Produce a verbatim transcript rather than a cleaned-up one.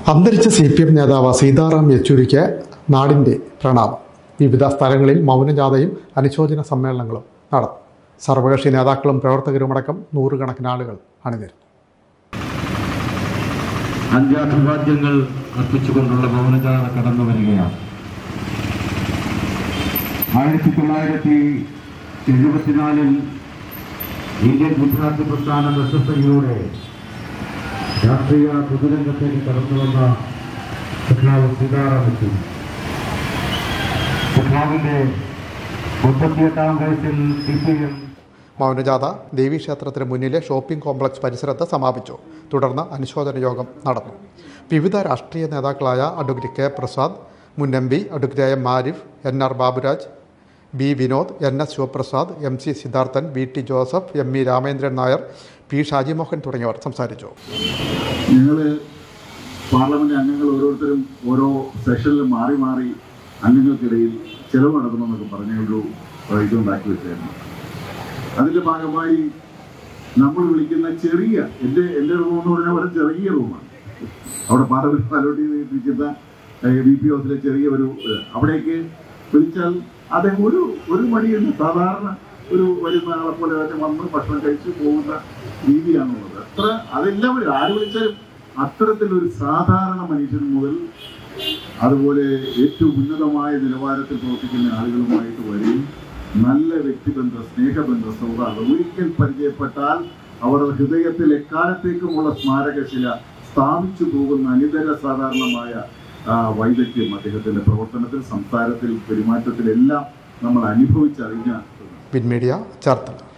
അന്തരിച്ച C P M നേതാവ് സീതാറാം യെച്ചൂരിക്ക് നാടിൻ്റെ പ്രണാമം. വിവിധ സ്ഥലങ്ങളിൽ മൗനജാഥയും അനുശോചന സമ്മേളനങ്ങളും നടന്നു. സർവകക്ഷി നേതാക്കളും പ്രവർത്തകരുമടക്കം നൂറുകണക്കിന് ആളുകൾ അണിനിരന്നു. അന്ത്യാഭിവാദ്യങ്ങൾ അർപ്പിച്ചുകൊണ്ടുള്ള മൗനജാഥ കടന്നു വരികയാണ്. ആയിരത്തി തൊള്ളായിരത്തി എഴുപത്തിനാലിൽ ഇന്ത്യൻ വിദ്യാർത്ഥി പ്രസ്ഥാനം എസ് എഫ് ഐയുടെ രാഷ്ട്രീയ പൊതുരംഗത്തേക്ക് കടന്നു വന്ന സഖാവ് സീതാറാം യെച്ചൂരി സഖാവിന്റെ മുപ്പത്തിയെട്ടാം വയസ്സിൽ സി പി എം മൗനജാഥ ദേവീക്ഷേത്രത്തിന് മുന്നിലെ ഷോപ്പിംഗ് കോംപ്ലക്സ് പരിസരത്ത് സമാപിച്ചു. തുടർന്ന് അനുശോചന യോഗം നടന്നു. വിവിധ രാഷ്ട്രീയ നേതാക്കളായ അഡ്വക്കേറ്റ് കെ പ്രസാദ്, മുൻ M P advocate M Arif, N R Baburaj, B Vinod, N S Sivaprasad, M C Sidharthan, V T Joseph, M E Ramendran Nair, P Shajimohan തുടങ്ങിയവർ സംസാരിച്ചു. ഞങ്ങൾ പാർലമെന്റ് അംഗങ്ങൾ ഓരോരുത്തരും ഓരോ സെഷനിൽ മാറി മാറി അംഗങ്ങൾക്കിടയിൽ ചെലവ് നടത്തണമെന്നൊക്കെ പറഞ്ഞൊരു ഇതുണ്ടാക്കി വെച്ചായിരുന്നു. അതിൻ്റെ ഭാഗമായി നമ്മൾ വിളിക്കുന്ന ചെറിയ എൻ്റെ എൻ്റെ റൂം എന്ന് പറഞ്ഞാൽ വളരെ ചെറിയ റൂമാണ്. അവിടെ പാർലമെന്റ് അലോട്ട് ചെയ്തിരിക്കുന്ന ബി പി ഓസിലെ ചെറിയ ഒരു അവിടേക്ക് വിളിച്ചാൽ അദ്ദേഹം ഒരു ഒരു മടിയുണ്ട്. സാധാരണ ഒരു വരുന്ന ആളെ പോലെ തന്നെ വന്ന് ഭക്ഷണം കഴിച്ച് പോകുന്ന രീതിയാണുള്ളത്. അത്ര അതെല്ലാവരും ആര് വിളിച്ചാലും അത്തരത്തിലൊരു സാധാരണ മനുഷ്യൻ മുതൽ അതുപോലെ ഏറ്റവും ഉന്നതമായ നിലവാരത്തിൽ പ്രവർത്തിക്കുന്ന ആളുകളുമായിട്ട് വരും. നല്ല വ്യക്തിബന്ധ സ്നേഹബന്ധ സൗഹാർദ്ദം ഒരിക്കൽ പരിചയപ്പെട്ടാൽ അവരുടെ ഹൃദയത്തിൽ എക്കാലത്തേക്കുമുള്ള സ്മാരകശില സ്ഥാപിച്ചു പോകുന്ന അനിതര സാധാരണമായ വൈദഗ്ധ്യം അദ്ദേഹത്തിന്റെ പ്രവർത്തനത്തിൽ, സംസാരത്തിൽ, പെരുമാറ്റത്തിലെല്ലാം നമ്മൾ അനുഭവിച്ചറിഞ്ഞ വിൻ മീഡിയ ചേർത്തല.